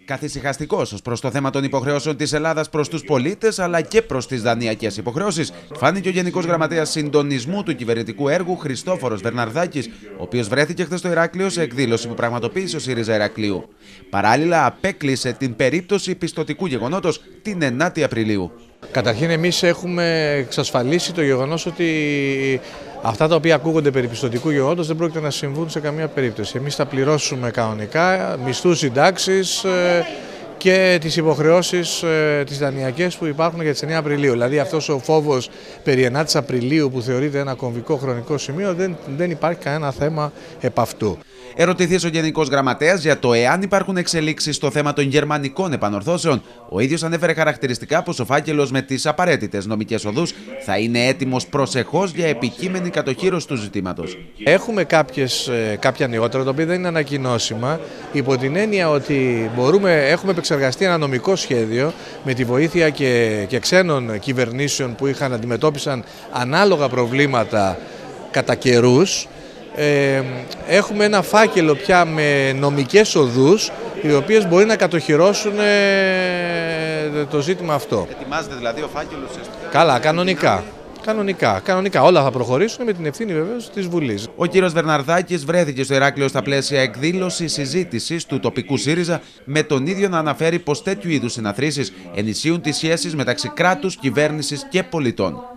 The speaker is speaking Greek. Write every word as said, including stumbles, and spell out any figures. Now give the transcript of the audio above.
Καθησυχαστικός ως προς το θέμα των υποχρεώσεων της Ελλάδας προς τους πολίτες αλλά και προς τις δανειακές υποχρεώσεις, φάνηκε ο Γενικός Γραμματέας Συντονισμού του Κυβερνητικού Έργου Χριστόφορος Βερναρδάκης, ο οποίος βρέθηκε χθες στο Ηράκλειο σε εκδήλωση που πραγματοποίησε ο ΣΥΡΙΖΑ Ηρακλείου. Παράλληλα, απέκλεισε την περίπτωση πιστωτικού γεγονότος την ενάτη Απριλίου. Καταρχήν, εμείς έχουμε εξασφαλίσει το γεγονός ότι αυτά τα οποία ακούγονται περί πιστωτικού γεγονότος δεν πρόκειται να συμβούν σε καμία περίπτωση. Εμείς θα πληρώσουμε κανονικά μισθούς, συντάξεις και τις υποχρεώσεις τις δανειακές που υπάρχουν για τις εννέα Απριλίου. Δηλαδή αυτός ο φόβος περί ενάτης Απριλίου που θεωρείται ένα κομβικό χρονικό σημείο, δεν, δεν υπάρχει κανένα θέμα επ' αυτού. Ερωτηθείς ο Γενικός Γραμματέας για το εάν υπάρχουν εξελίξεις στο θέμα των γερμανικών επανορθώσεων, ο ίδιος ανέφερε χαρακτηριστικά πως ο φάκελος με τις απαραίτητες νομικές οδούς θα είναι έτοιμος προσεχώς για επικείμενη κατοχύρωση του ζητήματος. Έχουμε κάποιες, κάποια νεότερα, τα οποία δεν είναι ανακοινώσιμα, υπό την έννοια ότι μπορούμε, έχουμε επεξεργαστεί ένα νομικό σχέδιο με τη βοήθεια και, και ξένων κυβερνήσεων που είχαν αντιμετώπισαν ανάλογα προβλήματα κατά καιρούς. Ε, έχουμε ένα φάκελο πια με νομικές οδούς, οι οποίες μπορεί να κατοχυρώσουν ε, το ζήτημα αυτό. Ετοιμάζεται δηλαδή ο φάκελος? Καλά, κανονικά. Κανονικά, κανονικά. Όλα θα προχωρήσουν με την ευθύνη βεβαίως της Βουλής. Ο κύριος Βερναρδάκης βρέθηκε στο Ηράκλειο στα πλαίσια εκδήλωσης συζήτησης του τοπικού ΣΥΡΙΖΑ, με τον ίδιο να αναφέρει πως τέτοιου είδους συναθρήσεις ενισχύουν τις σχέσεις μεταξύ κράτους, κυβέρνησης και πολιτών.